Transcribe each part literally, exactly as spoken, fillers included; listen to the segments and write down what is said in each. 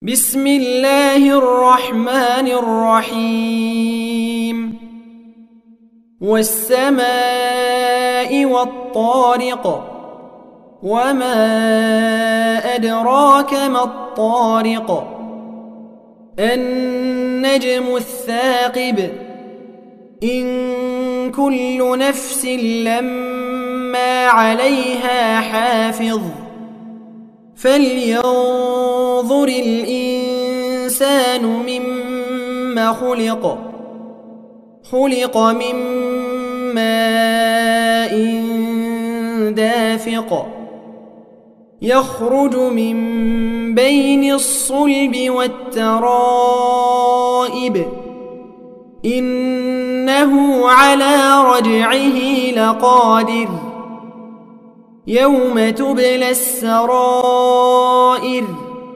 بسم الله الرحمن الرحيم والسماء والطارق وما أدراك ما الطارق النجم الثاقب إن كل نفس لما عليها حافظ فلينظر الإنسان مما خلق خلق من ماء دافق يخرج من بين الصلب والترائب إنه على رجعه لقادر يوم تبلى السرائر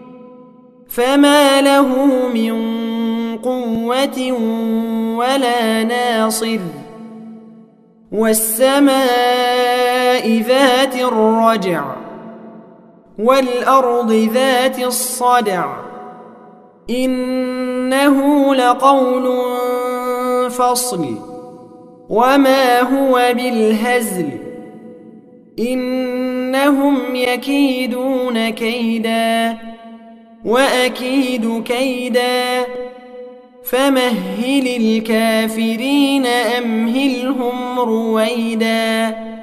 فما له من قوة ولا ناصر والسماء ذات الرجع والأرض ذات الصدع إنه لقول فصل وما هو بالهزل إنهم يكيدون كيدا وأكيد كيدا فمهل الكافرين أمهلهم رويدا.